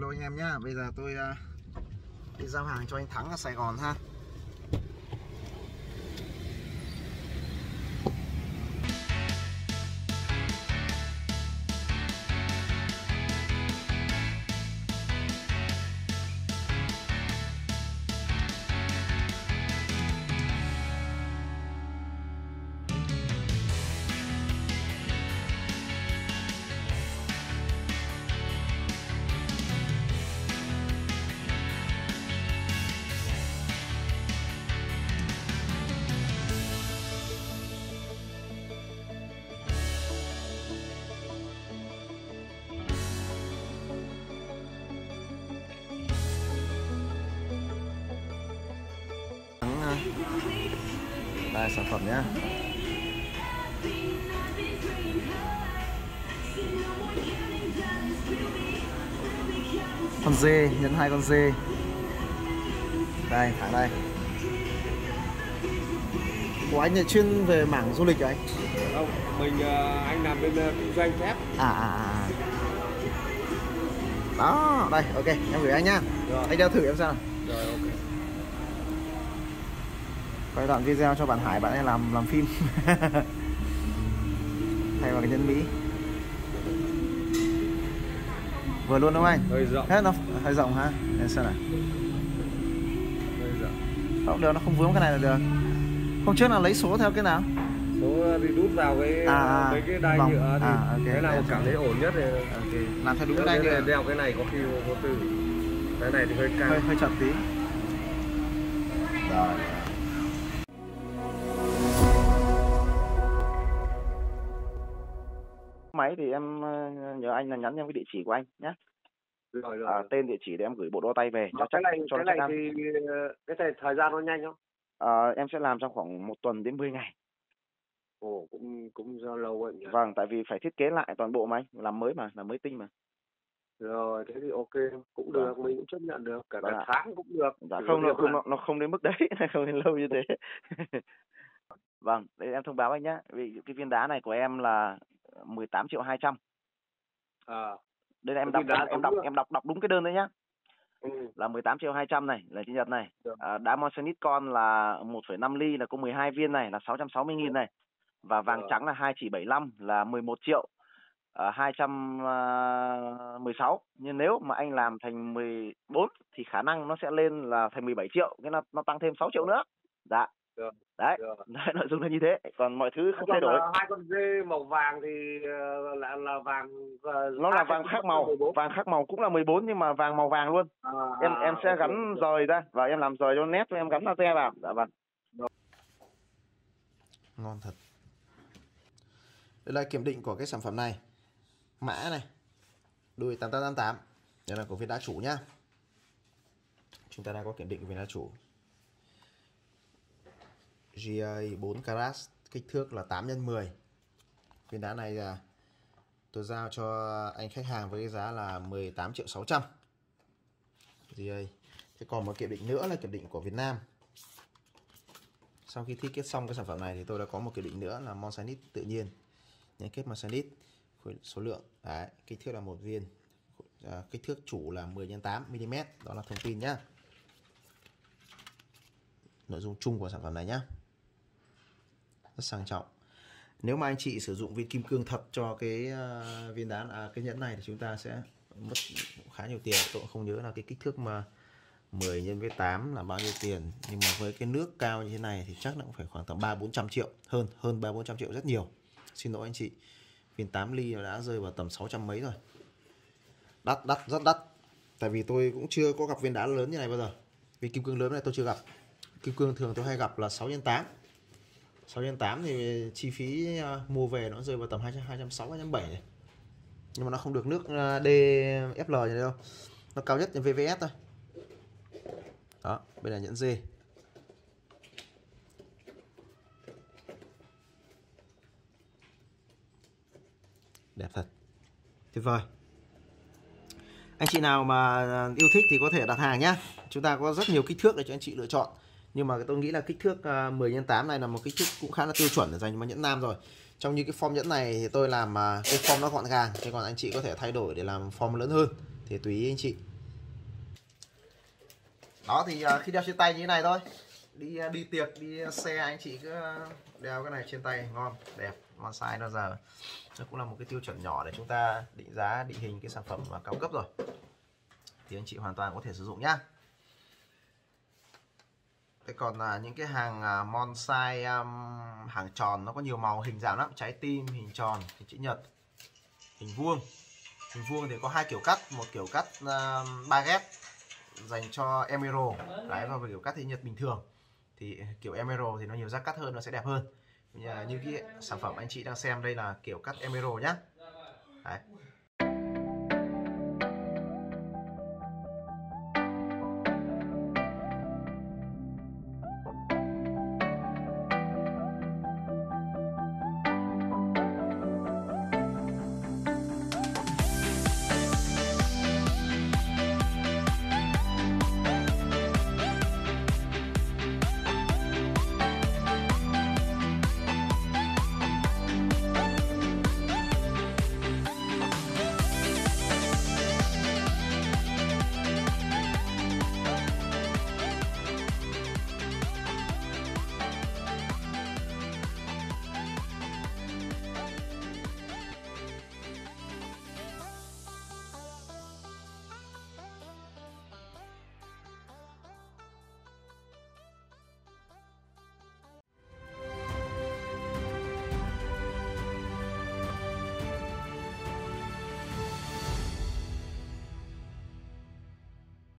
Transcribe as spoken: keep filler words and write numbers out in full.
video anh em nhá. Bây giờ tôi uh, đi giao hàng cho anh Thắng ở Sài Gòn ha. Đây sản phẩm nhá. Con dê, nhấn hai con dê. Đây, thẳng đây. Của anh là chuyên về mảng du lịch à anh? Không, mình anh làm bên kinh doanh thép. À à à. Đó, đây, ok, em gửi anh nhá. Rồi. Anh đeo thử em xem nào. Rồi, ok. Quay đoạn video cho bạn Hải, bạn ấy làm làm phim. Thay vào cái nhân Mỹ. Vừa luôn đúng không anh? Hơi rộng. Hết nó hơi rộng hả? Để xem nào. Hơi rộng. Không được, nó không vướng cái này là được. Hôm trước là lấy số theo cái nào? Số thì đút vào cái à, mấy cái đai vòng. nhựa thì à, okay. cái nào cảm thấy ổn nhất thì okay. Làm theo đúng cái đai nhựa. Đeo cái này có khi vô tư. Cái này thì hơi cao. Hơi hơi chậm tí. Rồi. Máy thì em nhờ anh là nhắn em cái địa chỉ của anh nhé. Rồi, rồi. À, tên địa chỉ để em gửi bộ đo tay về cho cái chắc này, cho cái này thì cái thời, thời gian nó nhanh không? À, em sẽ làm trong khoảng một tuần đến mười ngày. Ồ, cũng cũng do lâu vậy nhỉ? Vâng, tại vì phải thiết kế lại toàn bộ mà anh, làm mới mà, làm mới tinh mà. Rồi, thế thì ok, cũng được, vâng. Mình cũng chấp nhận được, cả, cả vâng tháng cũng được. Dạ, không, nó không, nó, nó không đến mức đấy, không đến lâu như thế. Vâng, để em thông báo anh nhé, vì cái viên đá này của em là mười tám triệu hai trăm. À. Đây là em đọc em, em đọc em đọc đọc đúng cái đơn đấy nhá. Ừ. Là mười tám triệu hai trăm này, là chữ nhật này. À, đá Moissanite con là một phẩy năm ly là có mười hai viên này là sáu trăm sáu mươi nghìn này. Và vàng trắng là hai chỉ bảy mươi lăm là mười một triệu à, hai trăm mười sáu. Nhưng nếu mà anh làm thành mười bốn thì khả năng nó sẽ lên là thành mười bảy triệu, cái nó nó tăng thêm sáu triệu nữa. Dạ. Được. Đấy, Được. Đấy, nội dung là như thế, còn mọi thứ không thay đổi. Hai con dê màu vàng thì là là vàng uh, nó là vàng khác màu, vàng khác màu cũng là mười bốn nhưng mà vàng màu vàng luôn. À, em em sẽ okay, gắn okay. Rời ra và em làm rời cho nét, em gắn laser vào. Dạ vâng. Ngon thật. Đây là kiểm định của cái sản phẩm này. Mã này. Đùi tám tám tám tám. Đây là của viên đá chủ nhá. Chúng ta đang có kiểm định của viên đá chủ. giê a bốn carat, kích thước là tám nhân mười. Viên đá này là tôi giao cho anh khách hàng với cái giá là mười tám triệu sáu trăm. giê a. Thế còn một kiểm định nữa là kiểm định của Việt Nam. Sau khi thiết kế xong cái sản phẩm này thì tôi đã có một kiểm định nữa là Moissanite tự nhiên. Nhánh kết Moissanite, số lượng đấy, kích thước là một viên. À, kích thước chủ là mười nhân tám mi li mét, đó là thông tin nhá. Nội dung chung của sản phẩm này nhá. Rất sang trọng. Nếu mà anh chị sử dụng viên kim cương thật cho cái uh, viên đá à, cái nhẫn này thì chúng ta sẽ mất khá nhiều tiền. Tôi cũng không nhớ là cái kích thước mà mười nhân với tám là bao nhiêu tiền, nhưng mà với cái nước cao như thế này thì chắc là cũng phải khoảng tầm ba bốn trăm triệu, hơn hơn ba bốn trăm triệu, rất nhiều. Xin lỗi anh chị. Viên tám ly nó đã rơi vào tầm sáu trăm mấy rồi. Đắt đắt rất đắt. Tại vì tôi cũng chưa có gặp viên đá lớn như này bao giờ. Viên kim cương lớn này tôi chưa gặp. Kim cương thường tôi hay gặp là sáu nhân tám. sáu nhân tám thì chi phí mua về nó rơi vào tầm hai trăm sáu mươi, hai trăm bảy mươi này. Nhưng mà nó không được nước đê ép lờ như thế đâu. Nó cao nhất là vê vê ét thôi. Đó, bên này nhẫn dê. Đẹp thật. Tuyệt vời. Anh chị nào mà yêu thích thì có thể đặt hàng nhá. Chúng ta có rất nhiều kích thước để cho anh chị lựa chọn. Nhưng mà tôi nghĩ là kích thước mười nhân tám này là một kích thước cũng khá là tiêu chuẩn để dành cho nhẫn nam rồi. Trong như cái form nhẫn này thì tôi làm cái form nó gọn gàng, thế còn anh chị có thể thay đổi để làm form lớn hơn thì tùy ý anh chị. Đó thì uh, khi đeo trên tay như thế này thôi, đi uh, đi tiệc đi xe anh chị cứ đeo cái này trên tay ngon đẹp. Con size nó giờ nó cũng là một cái tiêu chuẩn nhỏ để chúng ta định giá định hình cái sản phẩm mà cao cấp rồi, thì anh chị hoàn toàn có thể sử dụng nhá. Thế còn là những cái hàng uh, mon size um, hàng tròn nó có nhiều màu hình dạng lắm, trái tim, hình tròn, hình chữ nhật, hình vuông. Hình vuông thì có hai kiểu cắt, một kiểu cắt uh, baguette dành cho emerald đấy, và kiểu cắt thì nhật bình thường. Thì kiểu emerald thì nó nhiều rác cắt hơn, nó sẽ đẹp hơn. Như, như cái sản phẩm anh chị đang xem đây là kiểu cắt emerald nhá. Đấy.